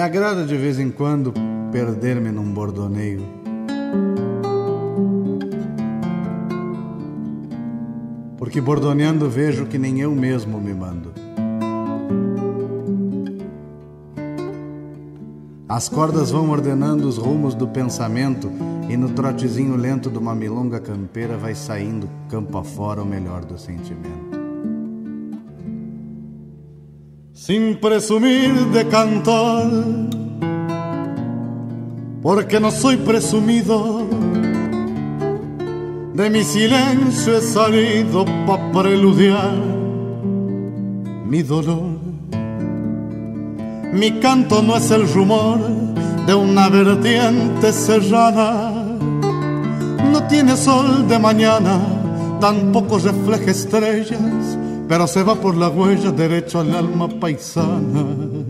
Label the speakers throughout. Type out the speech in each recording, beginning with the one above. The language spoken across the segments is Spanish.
Speaker 1: agrada de vez em quando perder-me num bordoneio. Porque bordoneando vejo que nem eu mesmo me mando. As cordas vão ordenando os rumos do pensamento e no trotezinho lento de uma milonga campeira vai saindo campo afora o melhor do sentimento. Sin presumir de cantor, porque no soy presumido, de mi silencio he salido pa' preludiar mi dolor. Mi canto no es el rumor de una vertiente serrana, no tiene sol de mañana, tampoco refleja estrellas, pero se va por la huella derecho al alma paisana.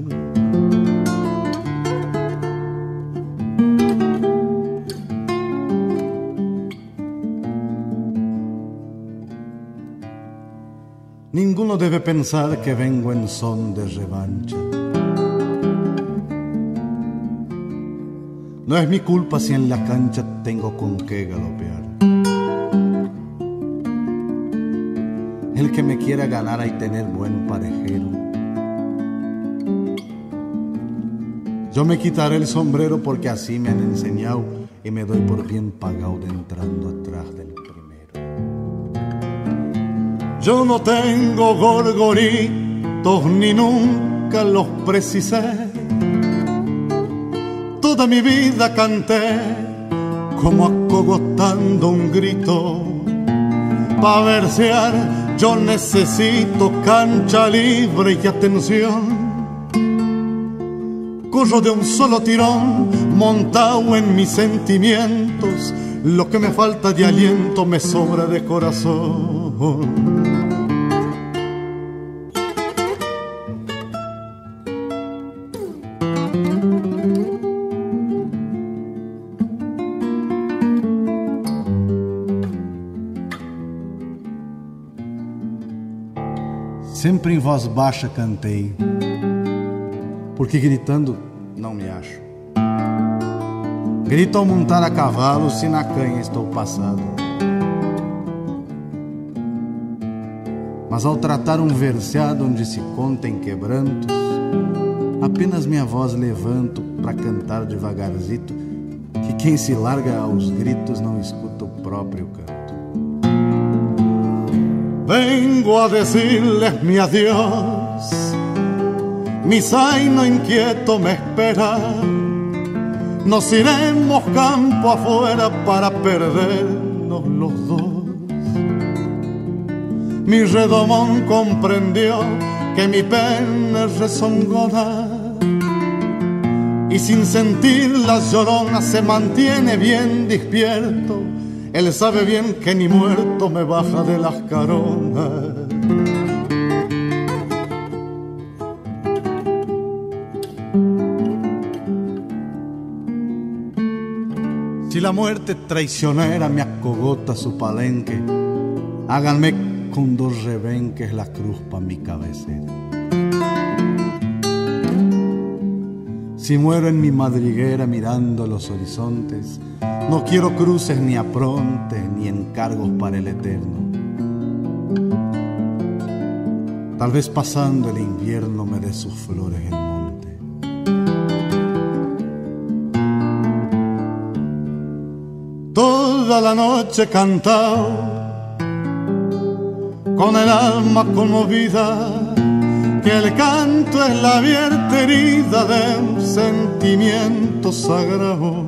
Speaker 1: Ninguno debe pensar que vengo en son de revancha. No es mi culpa si en la cancha tengo con qué galopear. El que me quiera ganar hay tener buen parejero. Yo me quitaré el sombrero porque así me han enseñado y me doy por bien pagado de entrando atrás del primero. Yo no tengo gorgoritos ni nunca los precisé. Toda mi vida canté como acogotando un grito. Pa' versear yo necesito cancha libre y atención. Corro de un solo tirón montado en mis sentimientos. Lo que me falta de aliento me sobra de corazón. Sempre em voz baixa cantei, porque gritando não me acho. Grito ao montar a cavalo se na canha estou passado. Mas ao tratar um verseado onde se contem quebrantos, apenas minha voz levanto pra cantar devagarzito, que quem se larga aos gritos não escuta o próprio canto. Vengo a decirles mi adiós, mi zaino inquieto me espera. Nos iremos campo afuera para perdernos los dos. Mi redomón comprendió que mi pena es rezongona y sin sentir las lloronas se mantiene bien despierto. Él sabe bien que ni muerto me baja de las caronas. Si la muerte traicionera me acogota su palenque, háganme con 2 rebenques la cruz pa' mi cabecera. Si muero en mi madriguera mirando los horizontes, no quiero cruces ni aprontes ni encargos para el eterno. Tal vez pasando el invierno me dé sus flores el monte. Toda la noche cantado, con el alma conmovida, que el canto es la abierta herida de un sentimiento sagrado.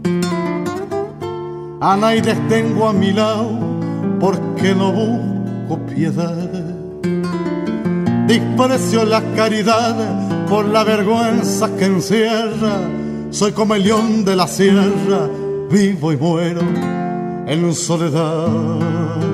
Speaker 1: A nadie tengo a mi lado porque no busco piedad. Desprecio la caridad por la vergüenza que encierra. Soy como el león de la sierra, vivo y muero en soledad.